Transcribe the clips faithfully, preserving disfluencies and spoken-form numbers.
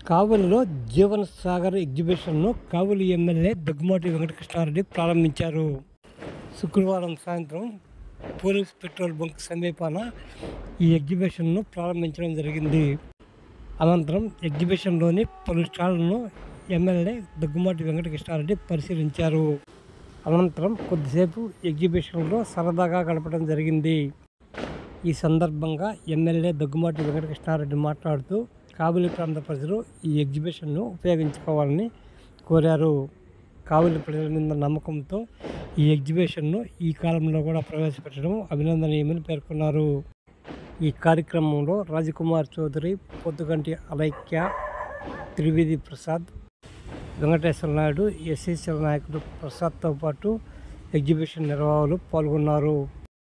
కావలిలో జీవన్ సాగర్ ఎగ్జిబిషన్ను కావలి ఎమ్మెల్యే దగ్గుమాటి వెంకటకృష్ణారెడ్డి ప్రారంభించారు. శుక్రవారం సాయంత్రం పోలీస్ పెట్రోల్ బంక్ సమీపాన ఈ ఎగ్జిబిషన్ను ప్రారంభించడం జరిగింది. అనంతరం ఎగ్జిబిషన్లోని పలు స్టాళ్లను ఎమ్మెల్యే దగ్గుమాటి వెంకటకృష్ణారెడ్డి పరిశీలించారు. అనంతరం కొద్దిసేపు ఎగ్జిబిషన్లో సరదాగా గడపడం జరిగింది. ఈ సందర్భంగా ఎమ్మెల్యే దగ్గుమాటి వెంకటకృష్ణారెడ్డి మాట్లాడుతూ కావలి ప్రాంత ప్రజలు ఈ ఎగ్జిబిషన్ను ఉపయోగించుకోవాలని కోరారు. కావలి ప్రజల మీద నమ్మకంతో ఈ ఎగ్జిబిషన్ను ఈ కాలంలో కూడా ప్రవేశపెట్టడం అభినందనీయమని పేర్కొన్నారు. ఈ కార్యక్రమంలో రాజకుమార్ చౌదరి, పొద్దుగంటి అలైక్య, త్రివేది ప్రసాద్, వెంకటేశ్వర నాయుడు, ఎస్సీసీల నాయకుడు ప్రసాద్తో పాటు ఎగ్జిబిషన్ నిర్వాహకులు పాల్గొన్నారు.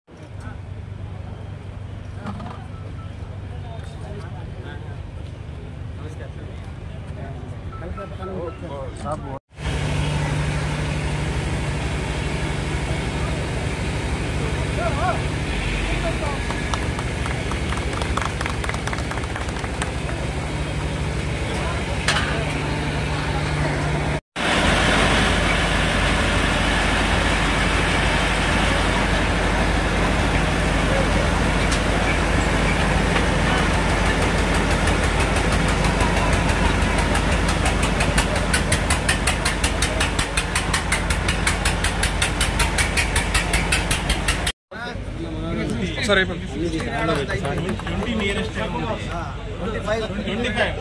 సరే twenty nearest twenty five twenty five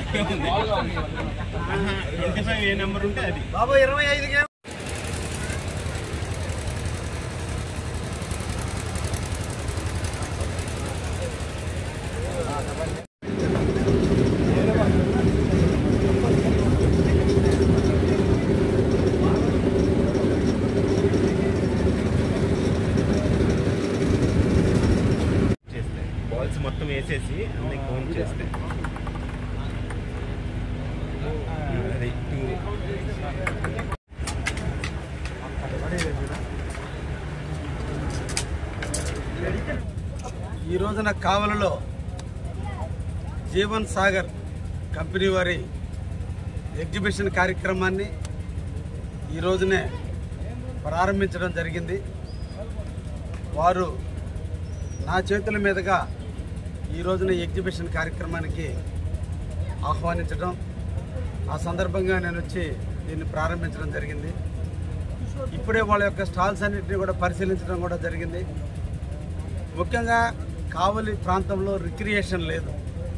twenty five ఏ నెంబర్ ఉంటే అది బాబా ఇరవై ఐదు మొత్తం వేసేసి అన్ని కౌంట్ చేస్తే ఈ రోజున కావలిలో జీవన్ సాగర్ కంపెనీ వారి ఎగ్జిబిషన్ కార్యక్రమాన్ని ఈ రోజునే ప్రారంభించడం జరిగింది. వారు నా చేతుల మీదుగా ఈ రోజున ఎగ్జిబిషన్ కార్యక్రమానికి ఆహ్వానించడం, ఆ సందర్భంగా నేను వచ్చి దీన్ని ప్రారంభించడం జరిగింది. ఇప్పుడే వాళ్ళ యొక్క స్టాల్స్ అన్నింటినీ కూడా పరిశీలించడం కూడా జరిగింది. ముఖ్యంగా కావలి ప్రాంతంలో రిక్రియేషన్ లేదు.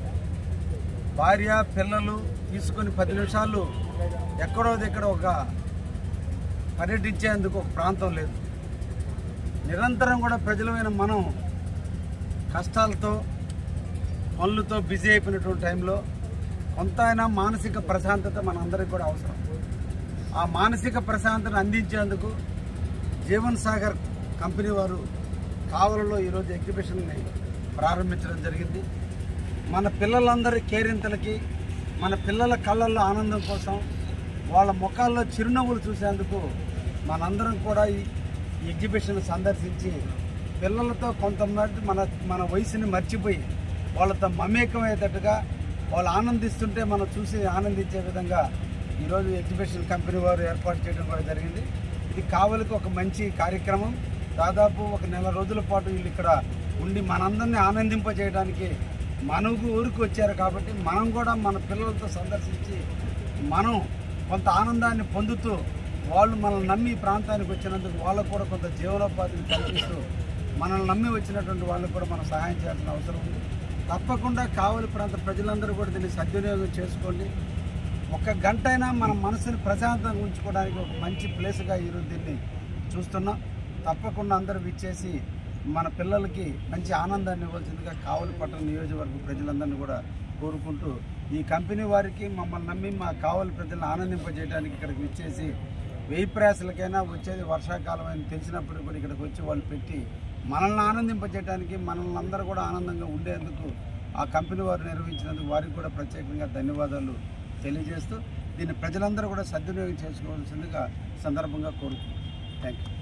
భార్య పిల్లలు తీసుకొని పది నిమిషాలు ఎక్కడో దగ్గర ఒక పర్యటించేందుకు ఒక ప్రాంతం లేదు. నిరంతరం కూడా ప్రజలమైన మనం కష్టాలతో పనులతో బిజీ అయిపోయినటువంటి టైంలో కొంత అయినా మానసిక ప్రశాంతత మనందరికీ కూడా అవసరం. ఆ మానసిక ప్రశాంతతను అందించేందుకు జీవన్ సాగర్ కంపెనీ వారు కావలిలో ఈరోజు ఎగ్జిబిషన్ని ప్రారంభించడం జరిగింది. మన పిల్లలందరి కేరింతలకి, మన పిల్లల కళ్ళల్లో ఆనందం కోసం, వాళ్ళ ముఖాల్లో చిరునవ్వులు చూసేందుకు మనందరం కూడా ఈ ఎగ్జిబిషన్ సందర్శించి పిల్లలతో కొంతమంది మన మన వయసుని మర్చిపోయి వాళ్ళతో మమేకమయ్యేటట్టుగా వాళ్ళు ఆనందిస్తుంటే మనం చూసి ఆనందించే విధంగా ఈరోజు ఎగ్జిబిషన్ కంపెనీ వారు ఏర్పాటు చేయడం కూడా జరిగింది. ఇది కావలికి ఒక మంచి కార్యక్రమం. దాదాపు ఒక నెల రోజుల పాటు వీళ్ళు ఇక్కడ ఉండి మనందరినీ ఆనందింపజేయడానికి మన ఊరికి వచ్చారు. కాబట్టి మనం కూడా మన పిల్లలతో సందర్శించి మనం కొంత ఆనందాన్ని పొందుతూ వాళ్ళు మనల్ని నమ్మి ప్రాంతానికి వచ్చినందుకు వాళ్ళకు కూడా కొంత జీవనోపాధిని కల్పిస్తూ మనల్ని నమ్మి వచ్చినటువంటి వాళ్ళకు కూడా మనం సహాయం చేయాల్సిన అవసరం ఉంది. తప్పకుండా కావలి ప్రాంత ప్రజలందరూ కూడా దీన్ని సద్వినియోగం చేసుకోండి. ఒక గంట అయినా మన మనసుని ప్రశాంతంగా ఉంచుకోవడానికి ఒక మంచి ప్లేస్గా ఈరోజు దీన్ని చూస్తున్నాం. తప్పకుండా అందరూ విచ్చేసి మన పిల్లలకి మంచి ఆనందాన్ని ఇవ్వాల్సిందిగా కావలి పట్టణ నియోజకవర్గ ప్రజలందరినీ కూడా కోరుకుంటూ, ఈ కంపెనీ వారికి మమ్మల్ని నమ్మి మా కావలి ప్రజలను ఆనందింపజేయడానికి ఇక్కడికి విచ్చేసి వెయ్యి ప్రయాసలకైనా వచ్చేది వర్షాకాలం అని తెలిసినప్పుడు కూడా ఇక్కడికి వచ్చి వాళ్ళు పెట్టి మనల్ని ఆనందింపజేయడానికి, మనల్ని అందరూ కూడా ఆనందంగా ఉండేందుకు ఆ కంపెనీ వారు నిర్వహించినందుకు వారికి కూడా ప్రత్యేకంగా ధన్యవాదాలు తెలియజేస్తూ దీన్ని ప్రజలందరూ కూడా సద్వినియోగం చేసుకోవాల్సిందిగా సందర్భంగా కోరుకుంటున్నాను. Thank you.